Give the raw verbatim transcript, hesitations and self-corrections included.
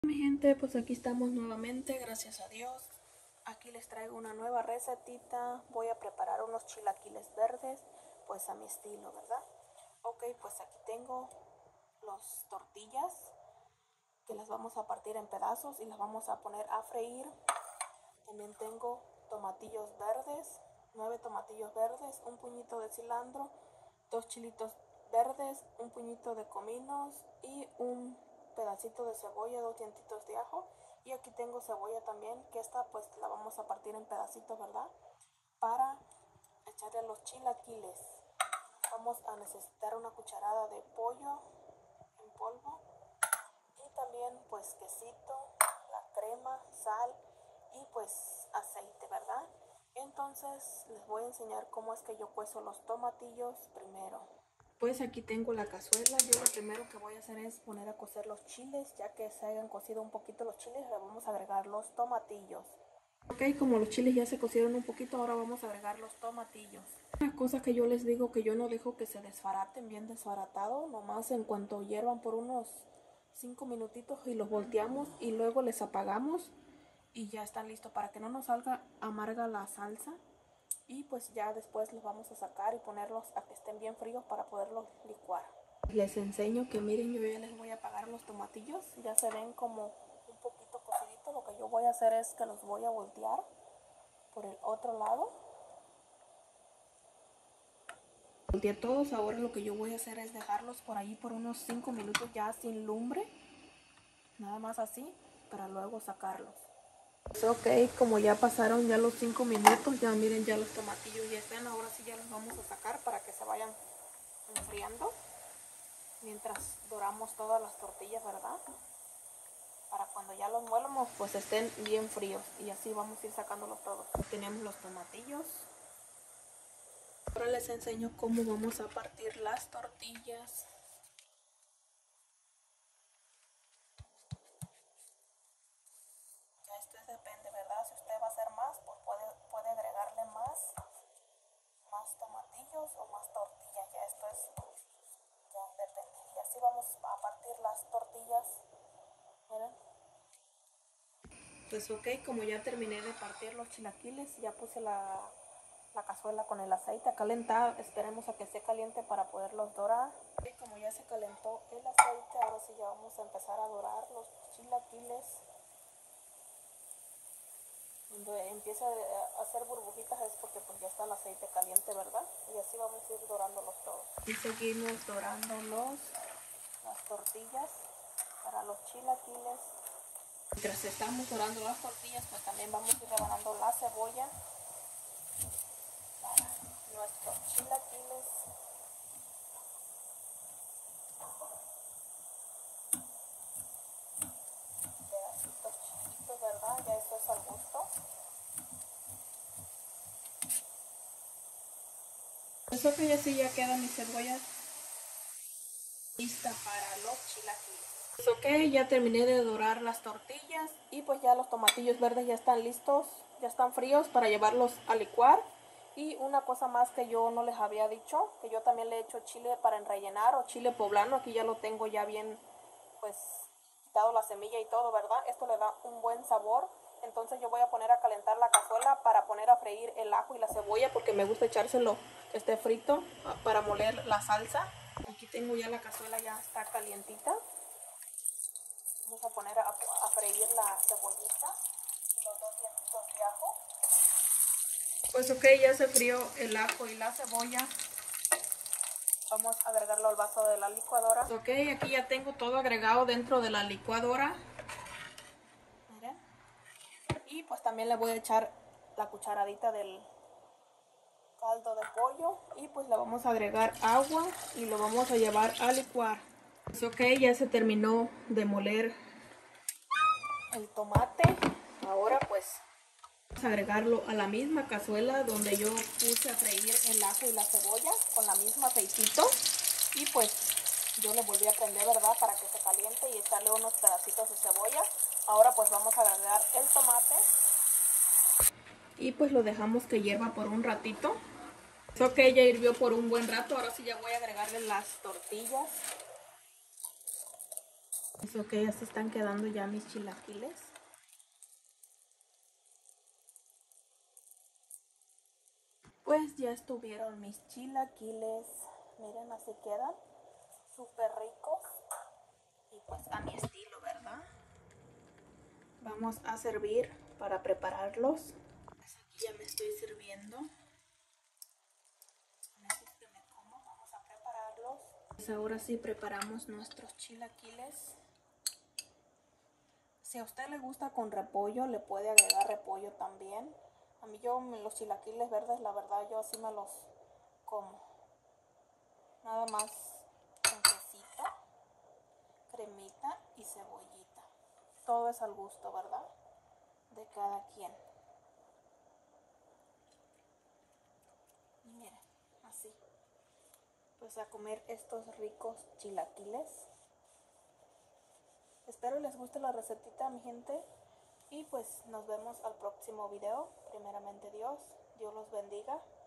Mi gente, pues aquí estamos nuevamente, gracias a Dios. Aquí les traigo una nueva recetita. Voy a preparar unos chilaquiles verdes, pues a mi estilo, ¿verdad? Ok, pues aquí tengo las tortillas que las vamos a partir en pedazos y las vamos a poner a freír. También tengo tomatillos verdes, nueve tomatillos verdes, un puñito de cilantro, dos chilitos verdes, un puñito de cominos y un pedacito de cebolla, dos dientitos de ajo. Y aquí tengo cebolla también, que esta pues la vamos a partir en pedacitos, ¿verdad? Para echarle a los chilaquiles. Vamos a necesitar una cucharada de pollo en polvo y también pues quesito, la crema, sal y pues aceite, ¿verdad? Entonces les voy a enseñar cómo es que yo cuezo los tomatillos primero. Pues aquí tengo la cazuela. Yo lo primero que voy a hacer es poner a cocer los chiles. Ya que se hayan cocido un poquito los chiles, le vamos a agregar los tomatillos. Ok, como los chiles ya se cocieron un poquito, ahora vamos a agregar los tomatillos. Una cosa que yo les digo, que yo no dejo que se desbaraten bien desbaratado, nomás en cuanto hiervan por unos cinco minutitos y los volteamos y luego les apagamos y ya están listos para que no nos salga amarga la salsa. Y pues ya después los vamos a sacar y ponerlos a que estén bien fríos para poderlos licuar. Les enseño que miren, yo ya les voy a apagar los tomatillos. Ya se ven como un poquito cociditos. Lo que yo voy a hacer es que los voy a voltear por el otro lado. Volteé todos. Ahora lo que yo voy a hacer es dejarlos por ahí por unos cinco minutos ya sin lumbre. Nada más así, para luego sacarlos. Ok, como ya pasaron ya los cinco minutos, ya miren, ya los tomatillos ya están. Ahora sí ya los vamos a sacar para que se vayan enfriando mientras doramos todas las tortillas, ¿verdad? Para cuando ya los muelamos pues estén bien fríos y así vamos a ir sacándolos todos. Tenemos los tomatillos. Ahora les enseño cómo vamos a partir las tortillas. Ya esto depende, ¿verdad? Si usted va a hacer más, pues puede, puede agregarle más, más tomatillos o más tortillas. Ya esto es, ya depende. Y así vamos a partir las tortillas. Miren. Pues ok, como ya terminé de partir los chilaquiles, ya puse la, la cazuela con el aceite a calentar. Esperemos a que esté caliente para poderlos dorar. Y como ya se calentó el aceite, ahora sí ya vamos a empezar a dorar los chilaquiles. Cuando empieza a hacer burbujitas es porque pues ya está el aceite caliente, ¿verdad? Y así vamos a ir dorándolos todos. Y seguimos dorándolos, las tortillas para los chilaquiles. Mientras estamos dorando las tortillas, pues también vamos a ir rebanando la cebolla para nuestros chilaquiles. Pedacitos chiquitos, ¿verdad? Ya eso es al gusto. Eso que ya sí ya queda mi cebolla lista para los chilaquiles. Pues ok, ya terminé de dorar las tortillas y pues ya los tomatillos verdes ya están listos, ya están fríos para llevarlos a licuar. Y una cosa más que yo no les había dicho, que yo también le he hecho chile para enrellenar o chile poblano. Aquí ya lo tengo ya bien, pues quitado la semilla y todo, ¿verdad? Esto le da un buen sabor. Entonces yo voy a poner a calentar la cazuela para poner a freír el ajo y la cebolla, porque me gusta echárselo que esté frito para moler la salsa. Aquí tengo ya la cazuela, ya está calientita. Vamos a poner a, a freír la cebollita y los dos dientitos de ajo. Pues ok, ya se frió el ajo y la cebolla. Vamos a agregarlo al vaso de la licuadora. Ok, aquí ya tengo todo agregado dentro de la licuadora. Miren. Y pues también le voy a echar la cucharadita del caldo de pollo. Y pues le vamos a agregar agua y lo vamos a llevar a licuar. Pues ok, ya se terminó de moler el tomate. Ahora pues vamos a agregarlo a la misma cazuela donde yo puse a freír el ajo y la cebolla con la misma aceitito. Y pues yo le volví a prender, ¿verdad? Para que se caliente y echarle unos pedacitos de cebolla. Ahora pues vamos a agregar el tomate. Y pues lo dejamos que hierva por un ratito. Eso que ya hirvió por un buen rato. Ahora sí ya voy a agregarle las tortillas. Pues ok, así están quedando ya mis chilaquiles. Pues ya estuvieron mis chilaquiles. Miren, así quedan. Súper ricos. Y pues a mi estilo, ¿verdad? Vamos a servir para prepararlos. Pues aquí ya me estoy sirviendo. Con estos que me como, vamos a prepararlos. Pues ahora sí preparamos nuestros chilaquiles. Si a usted le gusta con repollo, le puede agregar repollo también. A mí yo los chilaquiles verdes, la verdad, yo así me los como. Nada más con quesito, cremita y cebollita. Todo es al gusto, ¿verdad? De cada quien. Y miren, así. Pues a comer estos ricos chilaquiles. Espero les guste la recetita, mi gente. Y pues nos vemos al próximo video. Primeramente Dios, Dios los bendiga.